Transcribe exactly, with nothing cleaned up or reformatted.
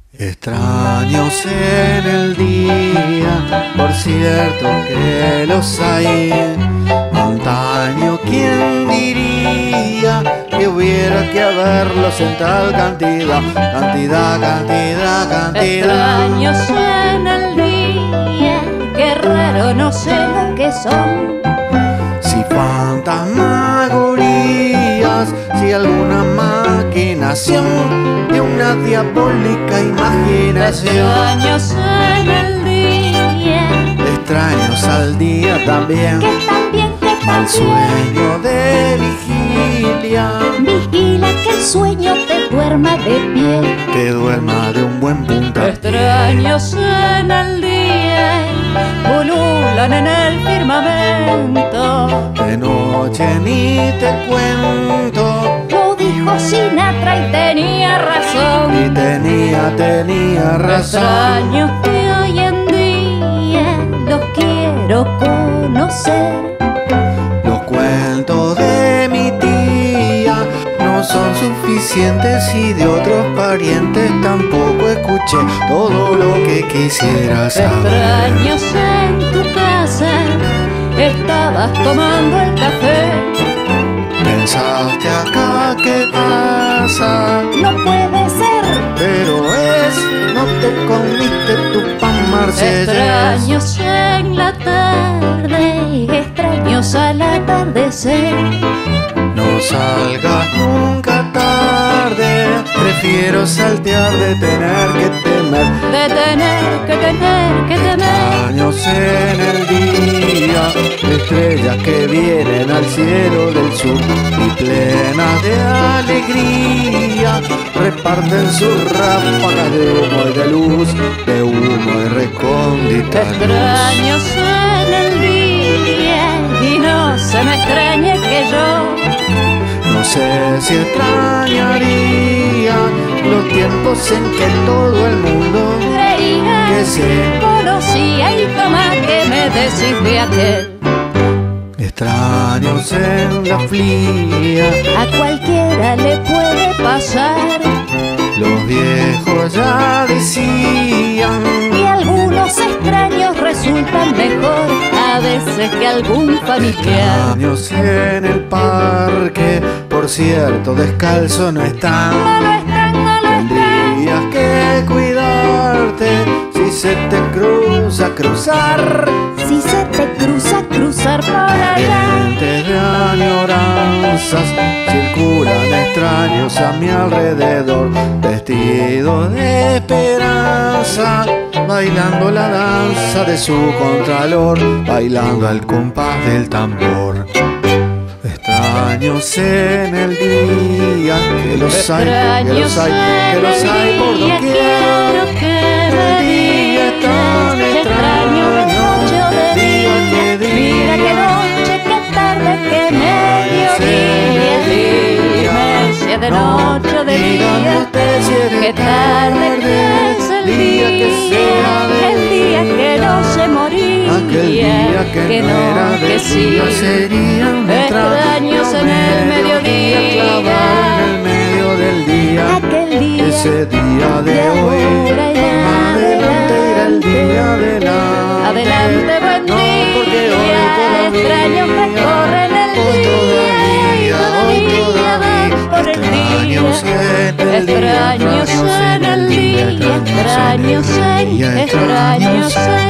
Extraños en el día, por cierto que los hay. Antaño, ¿quién diría que hubiera que haberlos en tal cantidad? Cantidad, cantidad, cantidad. Extraños en el día, qué raro, no sé lo que son. Si fantasmagorías, si alguna maquinación de una diabólica imaginación. Extraños en el día, Extraños al día también. que también, que Mal también sueño de vigilia, vigila que el sueño te duerma de pie. que duerma de un buen puntapié. Extraños en el día, pululan en el firmamento. De noche ni te cuento, Lo dijo Sinatra y tenía razón. y tenía, tenía razón. Extraños que hoy en día los quiero conocer. Los cuentos de mi tía no son suficientes y de otros parientes tampoco escuché todo lo que quisiera saber. Extraños en tu casa, estabas tomando el café. Pensaste acá, ¿qué pasa? No puede ser. Pero es, no te comiste tu pan marsellés. Extraños en la tarde, extraños al atardecer. No salgas nunca tarde, prefiero saltear de tener que temer. De tener que tener que temer. Extraños en el día, estrellas que vienen al cielo del sur y plenas de alegría reparten sus ráfagas de humo y de luz, de humo y recóndita luz. Extraños en el día y no se me extrañe que yo No sé si extrañaría los tiempos en que todo el mundo creía que se conocía y toma que me decís de aquel. extraños en la fría. A cualquiera le puede pasar Los viejos ya decían, y algunos extraños resultan mejor a veces que algún familiar. extraños en el parque, por cierto, descalzo no están. No lo están, no lo están. Tendrías que cuidarte si se te cruza cruzar. Si se te cruza, cruzar por allá. Gentes de añoranzas circulan extraños a mi alrededor, vestidos de esperanza, bailando la danza de su contralor, bailando al compás del tambor. Extraños en el día, que los hay, que los hay, que los hay por doquier. Quiero que me El día es tan digas que extraño de noche o de día. Mira que noche, que tarde, que mediodía. Dime si es de noche o de día. Que tarde que es el día, el día que no se moría. Aquel día que no era de que sí. día sería un Extraños en el mediodía. clavado en el medio del día. Aquel día Ese día de de hoy, ahora y adelante era el día adelante. Adelante, buen No, porque hoy día. todavía, Extraños recorren el hoy día. todavía, hoy Todavía van por el día. extraños en el día, Extraños en el día. Extraños en, extraños en